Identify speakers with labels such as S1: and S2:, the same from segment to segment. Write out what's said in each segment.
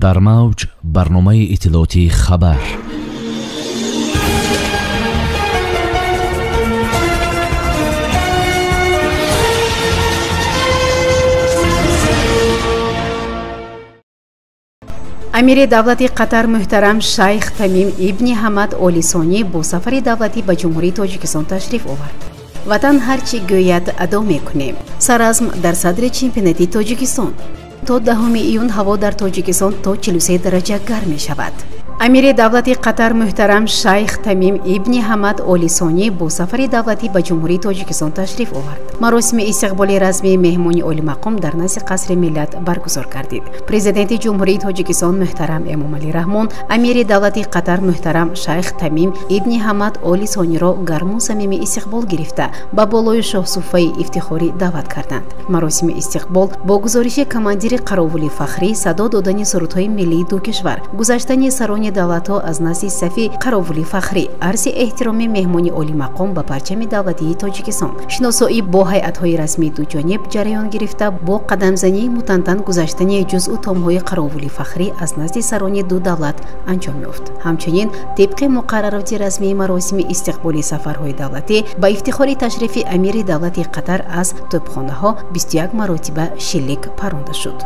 S1: дар мавҷ барномаи иттилоотии хабар.
S2: амири давлати қатар муҳтарам шайх Тамим ибни Ҳамад Оли Сонӣ бо сафари давлатӣ ба ҷумҳурии Тоҷикистон ташриф овард. ватан ҳарчи гӯяд адо мекунем. Саразм дар садри чемпионати Тоҷикистон. то 10 июн ҳаво дар Тоҷикистон то 43 дараҷа гарм мешавад. амири давлати қатар муҳтарам шайх Тамим ибни Ҳамад Оли Сонӣ бо сафари давлатӣ ба ҷумҳурии Тоҷикистон ташриф овард. маросими истиқболи расмии меҳмони олимақом дар назди қасри миллат баргузор гардид. президенти ҷумҳурии Тоҷикистон муҳтарам Эмомалӣ Раҳмон амири давлати қатар муҳтарам шайх Тамим ибни Ҳамад Оли Сониро гарму самимӣ истиқбол гирифта ба болои шоҳсуфаи ифтихорӣ даъват карданд. маросими истиқбол бо гузориши командири қаровули фахрӣ, садо додани сурудҳои миллии ду кишвар, гузаштани сарони давлатҳо аз назди сафи қаровули фахрӣ, арзи эҳтироми меҳмони олимақом ба парчами давлатии Тоҷикистон, шиносоӣ бо ҳайатҳои расмии дуҷониб ҷараён гирифта, бо қадамзании мутантан гузаштани ҷузъу томҳои қаровули фахрӣ аз назди сарони ду давлат анҷом ёфт. ҳамчунин тибқи муқаррароти расмии маросими истиқболи сафарҳои давлатӣ ба ифтихори ташрифи амири давлати Қатар аз тӯбхонаҳо 21 маротиба шиллик паронда шуд.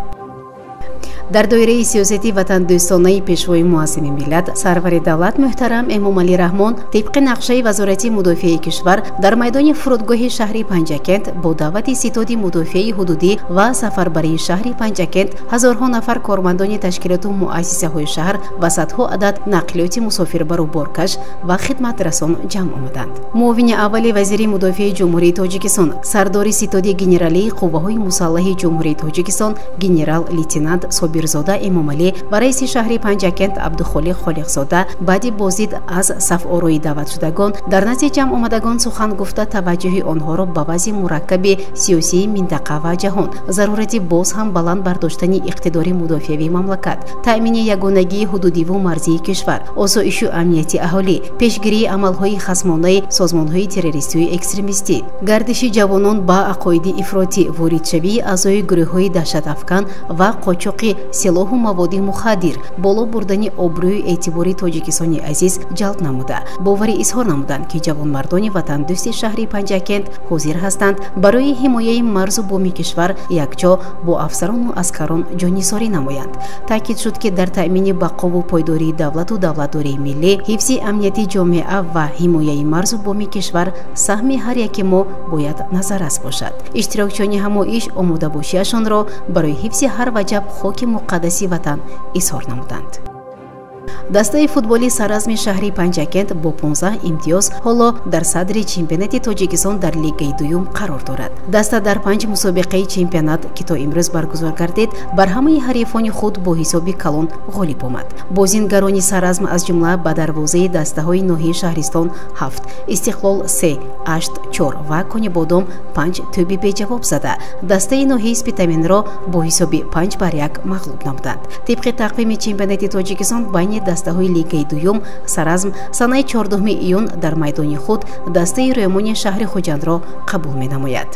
S2: дар доираи сиёсати ватандӯстонаи пешвои муассими миллат сарвари давлат муҳтарам Эмомалӣ Раҳмон тибқи нақшаи вазорати мудофиаи кишвар дар майдони фурудгоҳи шаҳри Панҷакент бо даъвати ситоди мудофиаи ҳудудӣ ва сафарбарии шаҳри Панҷакент ҳазорҳо нафар кормандони ташкилоту муассисаҳои шаҳр ва садҳо адад нақлиёти мусофирбару боркаш ва хидматрасон ҷамъ омаданд. муовини аввали вазири мудофиаи ҷумҳурии Тоҷикистон, сардори ситоди генералии қувваҳои мусаллаҳи ҷумҳурии Тоҷикистон генерал-лейтенант Собирзода Эмомалӣ ва раиси шаҳри Панҷакент Абдухолиқ Холиқзода баъди боздид аз сафъорои даъватшудагон дар назди ҷамъ омадагон сухан гуфта таваҷҷӯҳи онҳоро ба вазъи мураккаби сиёсии минтақа ва ҷаҳон, зарурати боз ҳам баланд бардоштани иқтидори мудофиавии мамлакат, таъмини ягонагии ҳудудиву марзии кишвар, осоишу амнияти аҳолӣ, пешгирии амалҳои хасмонаи созмонҳои террористию экстремистӣ, гардиши ҷавонон ба ақоиди ифротӣ, воридшавии аъзои гурӯҳҳои даҳшатафкан ва қочоқи силоҳу маводи мухаддир, боло бурдани обрӯю эътибори Тоҷикистони азиз ҷалб намуда, боварӣ изҳор намуданд, ки ҷавонмардони ватандӯсти шаҳри Панҷакент ҳозир ҳастанд барои ҳимояи марзу боми кишвар якҷо бо афсарону аскарон ҷонисорӣ намоянд. таъкид шуд, ки дар таъмини бақову пойдории давлату давлатдории миллӣ, ҳифзи амнияти ҷомеа ва ҳимояи марзу боми кишвар саҳми ҳар яки мо бояд назаррас бошад. иштирокчиёни ҳамо иш омодабошиашонро барои ҳифзи ҳар ваҷаб хоки муқаддаси ватан изҳор намуданд. дастаи футболи саразми шаҳри Панҷакент бо 15 имтиёз ҳоло дар садри чемпионати Тоҷикистон дар лигаи дуюм қарор дорад. даста дар 5 мусобиқаи чемпионат, ки то имрӯз баргузор гардид, бар ҳамаи ҳарифони худ бо ҳисоби калон ғолиб омад. бозингарони саразм аз ҷумла ба дарвозаи дастаҳои ноҳияи Шаҳристон 7, Истиқлол 3, Ашт 4 ва Конибодом 5 тӯби беҷавоб зада, дастаи ноҳияи Спитаменро бо ҳисоби 5-1 мағлуб намуданд. тибқи тақвими чемпионати Тоҷикистон байни дастаҳои лигаи дуюм, саразм санаи 14 июн дар майдони худ дастаи Рӯймони шаҳри Хуҷандро қабул менамояд.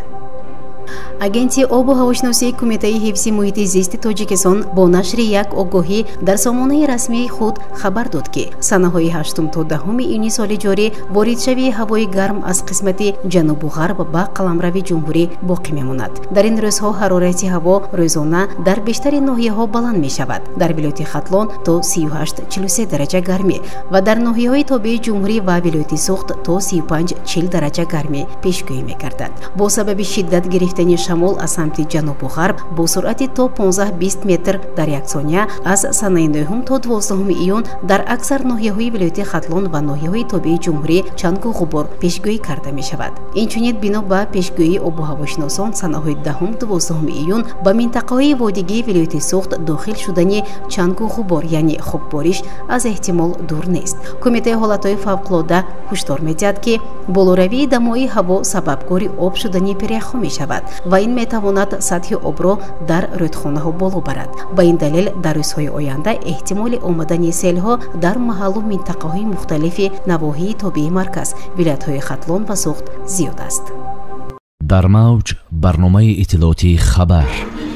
S2: агенти обу ҳавошиносии Кумитаи ҳифзи муҳити зисти Тоҷикистон бо нашри як огоҳӣ дар сомонаи расмии худ хабар дод, ки санаҳои 8 то 10 июни соли ҷорӣ воридшавии ҳавои гарм аз қисмати ҷанубу ғарб ба қаламрави ҷумҳурӣ боқӣ мемонад. дар ин рӯзҳо ҳарорати ҳаво рӯзона дар бештари ноҳияҳо баланд мешавад. дар вилояти Хатлон то 38-43 дараҷа гармӣ ва дар ноҳияҳои тобии ҷумҳурӣ ва вилояти Суғд то 35-40 дараҷа гармӣ пешгӯӣ мекардад. бо сабаби шиддат гирифтани шамол аз самти ҷанубу ғарб бо суръати то 15-20 метр дар як сония аз санаи 9 то 12 июн дар аксар ноҳияҳои вилояти Хатлон ва ноҳияҳои тобии ҷумҳурӣ чангу ғубор пешгӯӣ карда мешавад. инчунин бино ба пешгӯии обуҳавошиносон санаҳои 10-12 июн ба минтақаҳои водигии вилояти Суғд дохил шудани чангу ғубор, яъне хуббориш аз эҳтимол дур нест. кумитаи ҳолатҳои фавқулода ҳушдор медиҳад, ки болоравии дамои ҳаво сабабгори об шудани пиряхҳо мешавад ва ин метавонад сатҳи обро дар рӯдхонаҳо боло барад. ба ин далел дар рӯзҳои оянда эҳтимоли омадани селҳо дар маҳаллу минтақаҳои мухталифи навоҳии тобии марказ, вилоятҳои Хатлон ва Суғд зиёд аст.
S1: дар мавҷ барномаи иттилоотии хабар.